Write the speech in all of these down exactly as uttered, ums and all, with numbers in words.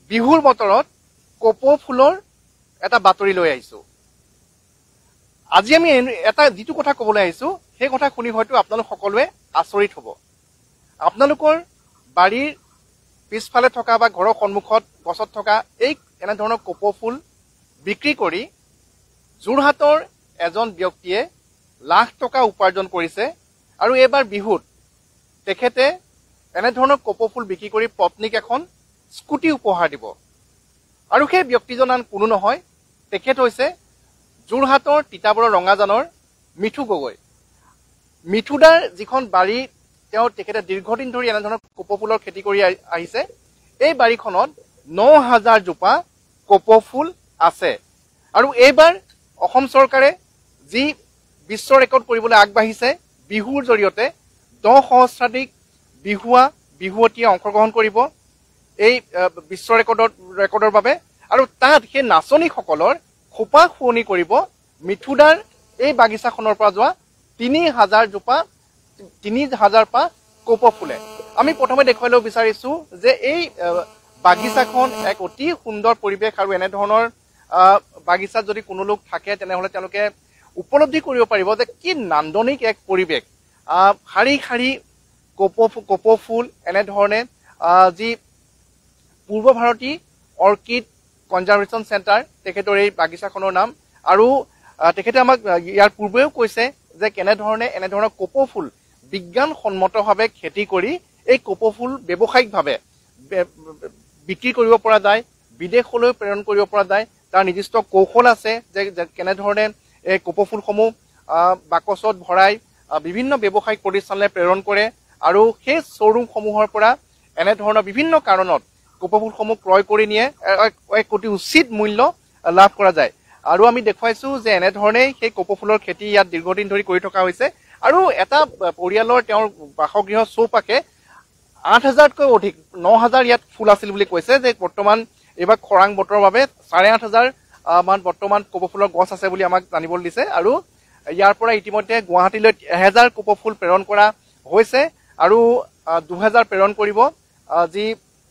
বিহুৰ বতৰত কপৌ ফুলৰ এটা বাতৰি লৈ আহিছো। আজি আমি এটা যিটো কথা ক'বলৈ আহিছো সেই কথা শুনি হয়তো আপোনালোক সকলোৱে আচৰিত হ'ব। আপোনালোকৰ বাৰীৰ পিছফালে থকা বা ঘৰৰ সন্মুখত গছত থকা এই এনেধৰণৰ কপৌ ফুল বিক্ৰী কৰি যোৰহাটৰ এজন ব্যক্তিয়ে লাখ টকা উপাৰ্জন কৰিছে আৰু এইবাৰ বিহুত তেখেতে এনেধৰণৰ কপৌ ফুল বিক্ৰী কৰি পত্নীক এখন স্কুটি উপহাৰ দিব। আৰু সেই ব্যক্তিজন আন কোনো নহয়, তেখেত হৈছে যোৰহাটৰ তিতাবৰৰ ৰঙাজানৰ মিঠু গগৈ। মিঠুদাৰ যিখন বাৰী তেওঁ তেখেতে দীৰ্ঘদিন ধৰি এনেধৰণৰ কপৌ ফুলৰ খেতি কৰি আহিছে, এই বাৰীখনত ন হাজাৰ জোপা কপৌ ফুল আছে। আৰু এইবাৰ অসম চৰকাৰে যি বিশ্ব ৰেকৰ্ড কৰিবলৈ আগবাঢ়িছে, বিহুৰ জৰিয়তে দহ সহস্ৰাধিক বিহুৱা বিহুৱতীয়ে অংশগ্ৰহণ কৰিব এই বিশ্ব ৰেকৰ্ডৰ ৰেকৰ্ডৰ বাবে। আৰু তাত সেই নাচনীসকলৰ খোপা শুৱনি কৰিব মিঠুদাৰ এই বাগিচাখনৰ পৰা যোৱা তিনি হাজাৰ জোপা তিনি হাজাৰ পা কপৌ ফুলে। আমি প্ৰথমে দেখুৱাই ল'ব বিচাৰিছো যে এই বাগিচাখন এক অতি সুন্দৰ পৰিৱেশ আৰু এনেধৰণৰ বাগিচাত যদি কোনো লোক থাকে তেনেহ'লে তেওঁলোকে উপলব্ধি কৰিব পাৰিব যে কি নান্দনিক এক পৰিৱেশ। শাৰী শাৰী কপৌ কপৌ ফুল এনেধৰণে যি পূৰ্ব ভাৰতী অৰ্কিড কনজাৰ্ভেশ্যন চেণ্টাৰ তেখেতৰ এই বাগিচাখনৰ নাম। আৰু তেখেতে আমাক ইয়াৰ পূৰ্বেও কৈছে যে কেনেধৰণে এনেধৰণৰ কপৌ ফুল বিজ্ঞানসন্মতভাৱে খেতি কৰি এই কপৌ ফুল ব্যৱসায়িকভাৱে বিক্ৰী কৰিব পৰা যায়, বিদেশলৈ প্ৰেৰণ কৰিব পৰা যায়। তাৰ নিৰ্দিষ্ট কৌশল আছে যে কেনেধৰণে এই কপৌ ফুলসমূহ বাকচত ভৰাই বিভিন্ন ব্যৱসায়িক প্ৰতিষ্ঠানলৈ প্ৰেৰণ কৰে আৰু সেই শ্ব'ৰুমসমূহৰ পৰা এনেধৰণৰ বিভিন্ন কাৰণত কপৌ ফুলসমূহ ক্ৰয় কৰি নিয়ে, এক অতি উচিত মূল্য লাভ কৰা যায়। আৰু আমি দেখুৱাইছো যে এনেধৰণে সেই কপৌ ফুলৰ খেতি ইয়াত দীৰ্ঘদিন ধৰি কৰি থকা হৈছে। আৰু এটা পৰিয়ালৰ তেওঁৰ বাসগৃহ চৌপাশে আঠ হাজাৰতকৈ অধিক ন হাজাৰ ইয়াত ফুল আছিল বুলি কৈছে, যে বৰ্তমান এইবাৰ খৰাং বতৰৰ বাবে চাৰে আঠ হাজাৰ মান বৰ্তমান কপৌ ফুলৰ গছ আছে বুলি আমাক জানিবলৈ দিছে। আৰু ইয়াৰ পৰা ইতিমধ্যে গুৱাহাটীলৈ এহেজাৰ কপৌ ফুল প্ৰেৰণ কৰা হৈছে আৰু দুহেজাৰ প্ৰেৰণ কৰিব। যি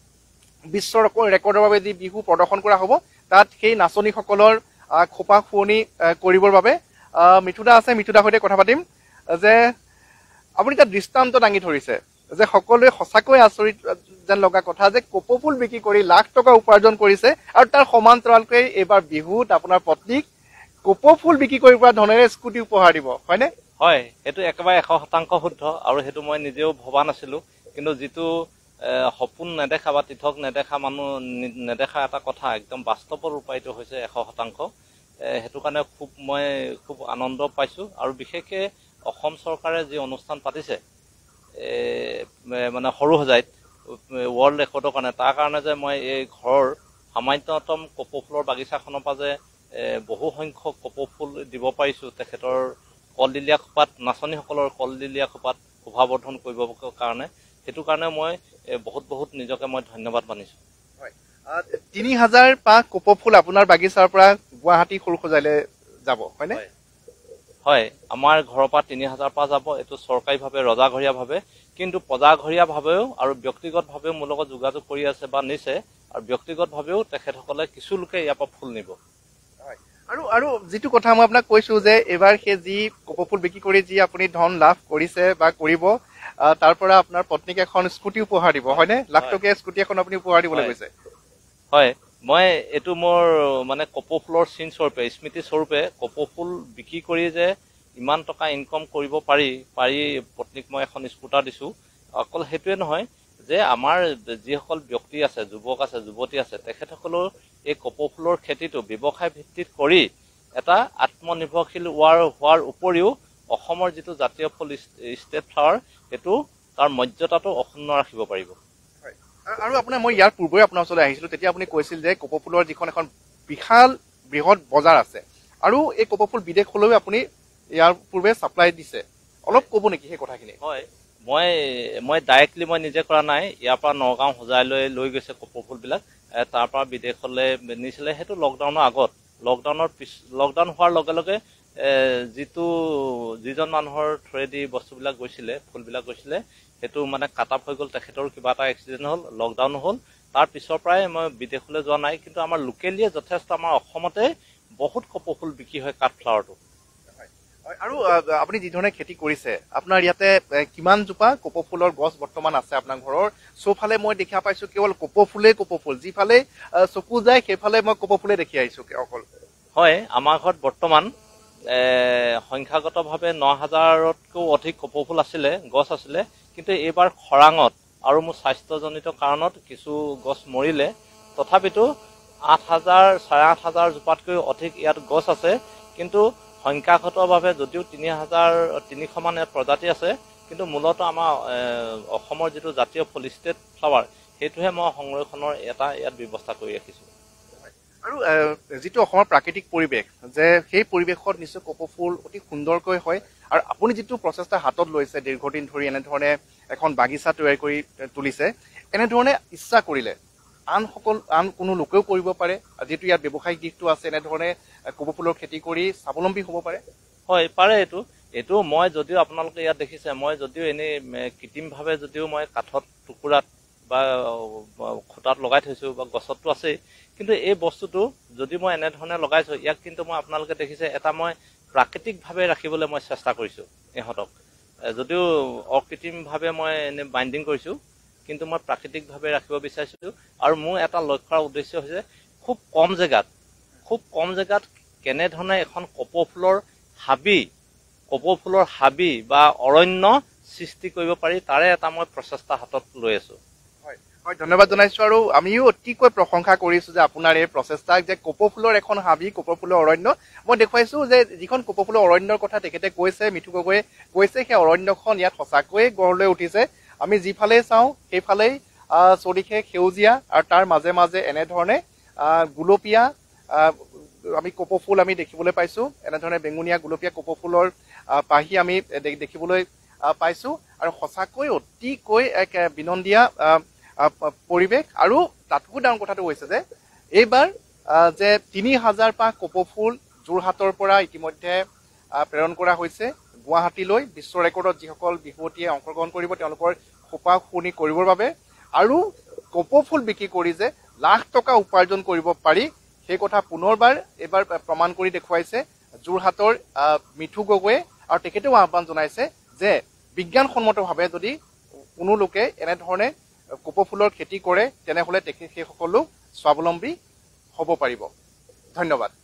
বিশ্ব ৰেকৰ্ডৰ বাবে যি বিহু প্ৰদৰ্শন কৰা হ'ব তাত সেই নাচনীসকলৰ খোপা শুৱনি কৰিবৰ বাবে মিঠুদা আছে, মিঠুদাৰ সৈতে কথা পাতিম। যে আপুনি তাত দৃষ্টান্ত দাঙি ধৰিছে যে সকলোৱে সঁচাকৈ আচৰিত যেন লগা কথা যে কপৌ ফুল বিক্ৰী কৰি লাখ টকা উপাৰ্জন কৰিছে আৰু তাৰ সমান্তৰালকৈ এইবাৰ বিহুত আপোনাৰ পত্নীক কপৌ ফুল বিক্ৰী কৰি পৰা ধনেৰে স্কুটি উপহাৰ দিব, হয়নে? হয়, সেইটো একেবাৰে এশ শতাংশ শুদ্ধ আৰু সেইটো মই নিজেও ভবা নাছিলো। কিন্তু যিটো সপোন নেদেখা বা তীৰ্থক নেদেখা মানুহ নেদেখা এটা কথা একদম বাস্তৱত ৰূপায়িত হৈছে এশ শতাংশ। সেইটো কাৰণে খুব মই খুব আনন্দ পাইছো। আৰু বিশেষকৈ অসম চৰকাৰে যি অনুষ্ঠান পাতিছে মানে সৰু সজাইত ৱৰ্ল্ড ৰেকৰ্ডৰ কাৰণে, তাৰ কাৰণে যে মই এই ঘৰৰ সামান্যতম কপৌ ফুলৰ বাগিচাখনৰ পৰা যে বহু সংখ্যক কপৌ ফুল দিব পাৰিছো তেখেতৰ কলদিলীয়া খোপাত, নাচনীসকলৰ কলদিলীয়া খোপাত শোভাবৰ্ধন কৰিবৰ কাৰণে, সেইটো কাৰণে মই বহুত বহুত নিজকে মই ধন্যবাদ মানিছো। তিনি হাজাৰ পাহ কপৌ ফুল আপোনাৰ বাগিচাৰ পৰা গুৱাহাটী সৰু সজাইলৈ যাব, হয়নে? হয়, আমাৰ ঘৰৰ পৰা তিনি হাজাৰ পাহ যাব। এইটো চৰকাৰীভাৱে ৰজাঘৰীয়াভাৱে, কিন্তু প্ৰজাঘৰীয়াভাৱেও আৰু ব্যক্তিগতভাৱেও মোৰ লগত যোগাযোগ কৰি আছে বা নিছে। আৰু ব্যক্তিগতভাৱেও তেখেতসকলে কিছু লোকে ইয়াৰ পৰা ফুল নিব। আৰু আৰু যিটো কথা মই আপোনাক কৈছো যে এইবাৰ সেই যি কপৌ ফুল বিক্ৰী কৰি যি আপুনি ধন লাভ কৰিছে বা কৰিব, তাৰ পৰা আপোনাৰ পত্নীক এখন স্কুটি উপহাৰ দিব, হয়নে? লাখ টকীয়া স্কুটি এখন আপুনি উপহাৰ দিবলৈ গৈছে। হয়, মই এইটো মোৰ মানে কপৌ ফুলৰ চিন স্বৰূপে, স্মৃতি স্বৰূপে কপৌ ফুল বিক্ৰী কৰি যে ইমান টকা ইনকম কৰিব পাৰি পাৰি পত্নীক মই এখন স্কুটাৰ দিছো। অকল সেইটোৱে নহয় যে আমাৰ যিসকল ব্যক্তি আছে, যুৱক আছে, যুৱতী আছে, তেখেতসকলেও এই কপৌ ফুলৰ খেতিটো ব্যৱসায় ভিত্তিত কৰি এটা আত্মনিৰ্ভৰশীল হোৱাৰ হোৱাৰ উপৰিও অসমৰ যিটো জাতীয় ফুল ষ্টেট ফ্লাৱাৰ, সেইটো তাৰ মৰ্যাদাটো অক্ষুণ্ণ ৰাখিব পাৰিব। আৰু আপোনাৰ মই ইয়াৰ পূৰ্বে আপোনাৰ ওচৰলৈ আহিছিলো, তেতিয়া আপুনি কৈছিল যে কপৌ ফুলৰ যিখন এখন বিশাল বৃহৎ বজাৰ আছে আৰু এই কপৌ ফুল বিদেশলৈও আপুনি ইয়াৰ পূৰ্বে ছাপ্লাই দিছে। অলপ ক'ব নেকি সেই কথাখিনি? হয়, মই মই ডাইৰেক্টলি মই নিজে কৰা নাই। ইয়াৰ পৰা নগাঁও হোজাইলৈ লৈ গৈছে কপৌ ফুলবিলাক, তাৰ পৰা বিদেশলৈ নিছিলে। সেইটো লকডাউনৰ আগত, লকডাউনৰ পিছ লকডাউন হোৱাৰ লগে লগে যিটো যিজন মানুহৰ থ্ৰুৱেদি বস্তুবিলাক গৈছিলে, ফুলবিলাক গৈছিলে, সেইটো মানে কাট আপ হৈ গ'ল। তেখেতৰ কিবা এটা এক্সিডেণ্ট হ'ল, লকডাউন হ'ল, তাৰ পিছৰ পৰাই মই বিদেশলৈ যোৱা নাই কিন্তু আমাৰ লোকেলিয়ে যথেষ্ট আমাৰ অসমতে বহুত কপৌ ফুল বিক্ৰী হয় কাঠফ্লাৱাৰটো আৰু আপুনি যি ধৰণে খেতি কৰিছে আপোনাৰ ইয়াতে কিমান জোপা কপৌ ফুলৰ গছ বৰ্তমান আছে আপোনাৰ ঘৰৰ সোঁফালে মই দেখা পাইছো কেৱল কপৌ ফুলে কপৌ ফুল যিফালে চকু যায় সেইফালে মই কপৌ ফুলে দেখি আহিছো অকল হয় আমাৰ ঘৰত বৰ্তমান সংখ্যাগতভাৱে ন হাজাৰতকৈও অধিক কপৌ ফুল আছিলে গছ আছিলে কিন্তু এইবাৰ খৰাঙত আৰু মোৰ স্বাস্থ্যজনিত কাৰণত কিছু গছ মৰিলে তথাপিতো আঠ হাজাৰ চাৰে আঠ হাজাৰ জোপাতকৈ অধিক ইয়াত গছ আছে কিন্তু সংখ্যাগতভাৱে যদিও তিনি হাজাৰ তিনিশ মান প্ৰজাতি আছে কিন্তু মূলত আমাৰ অসমৰ যিটো জাতীয় ফলিষ্টেড ফ্লাৱাৰ সেইটোহে মই সংৰক্ষণৰ এটা ইয়াত ব্যৱস্থা কৰি ৰাখিছোঁ আৰু যিটো অসমৰ প্ৰাকৃতিক পৰিৱেশ যে সেই পৰিৱেশত নিশ্চয় কপৌ ফুল অতি সুন্দৰকৈ হয় আৰু আপুনি যিটো প্ৰচেষ্টা হাতত লৈছে দীৰ্ঘদিন ধৰি এনেধৰণে এখন বাগিচা তৈয়াৰ কৰি তুলিছে এনেধৰণে ইচ্ছা কৰিলে আন সকল আন কোনো লোকেও কৰিব পাৰে যিটো ইয়াত ব্যৱসায়িক দিশটো আছে এনেধৰণে কপৌ ফুলৰ খেতি কৰি স্বাৱলম্বী হ'ব পাৰে হয় পাৰে এইটো এইটো মই যদিও আপোনালোকে ইয়াত দেখিছে মই যদিও এনেই কৃত্ৰিমভাৱে যদিও মই কাঠত টুকুৰাত বা খুঁটাত লগাই থৈছো বা গছতটো আছেই কিন্তু এই বস্তুটো যদি মই এনেধৰণে লগাইছো ইয়াক কিন্তু মই আপোনালোকে দেখিছে এটা মই প্ৰাকৃতিকভাৱে ৰাখিবলৈ মই চেষ্টা কৰিছো ইহঁতক যদিও অকৃত্ৰিমভাৱে মই এনে বাইণ্ডিং কৰিছো কিন্তু মই প্ৰাকৃতিকভাৱে ৰাখিব বিচাৰিছো আৰু মোৰ এটা লক্ষ্যৰ উদ্দেশ্য হৈছে খুব কম জেগাত খুব কম জেগাত কেনেধৰণে এখন কপৌ ফুলৰ হাবি কপৌ ফুলৰ হাবি বা অৰণ্য সৃষ্টি কৰিব পাৰি তাৰে এটা মই প্ৰচেষ্টা হাতত লৈ আছো হয় ধন্যবাদ জনাইছো আৰু আমিও অতিকৈ প্ৰশংসা কৰিছো যে আপোনাৰ এই প্ৰচেষ্টাক যে কপৌ ফুলৰ এখন হাবি কপৌ ফুলৰ অৰণ্য মই দেখুৱাইছো যে যিখন কপৌ ফুলৰ অৰণ্যৰ কথা তেখেতে কৈছে মিঠু গগৈয়ে কৈছে সেই অৰণ্যখন ইয়াত সঁচাকৈয়ে গঢ় লৈ উঠিছে আমি যিফালে চাওঁ সেইফালেই চৰিখে সেউজীয়া আৰু তাৰ মাজে মাজে এনেধৰণে গুলপীয়া আমি কপৌ ফুল আমি দেখিবলৈ পাইছো এনেধৰণে বেঙুনীয়া গুলপীয়া কপৌ ফুলৰ পাহি আমি দেখিবলৈ পাইছো আৰু সঁচাকৈ অতিকৈ এক বিনন্দীয়া পৰিৱেশ আৰু তাতকৈ ডাঙৰ কথাটো হৈছে যে এইবাৰ যে তিনি হাজাৰ পাহ কপৌ ফুল যোৰহাটৰ পৰা ইতিমধ্যে প্ৰেৰণ কৰা হৈছে গুৱাহাটীলৈ বিশ্ব ৰেকৰ্ডত যিসকল বিহুৱতীয়ে অংশগ্ৰহণ কৰিব তেওঁলোকৰ খোপা খুনি কৰিবৰ বাবে আৰু কপৌ ফুল বিক্ৰী কৰি যে লাখ টকা উপাৰ্জন কৰিব পাৰি সেই কথা পুনৰবাৰ এইবাৰ প্ৰমাণ কৰি দেখুৱাইছে যোৰহাটৰ মিঠু গগৈয়ে আৰু তেখেতেও আহ্বান জনাইছে যে বিজ্ঞানসন্মতভাৱে যদি কোনো লোকে এনেধৰণে কপৌ ফুলৰ খেতি কৰে তেনেহলে তেখেত সেই সকলো স্বাৱলম্বী হ'ব পাৰিব ধন্যবাদ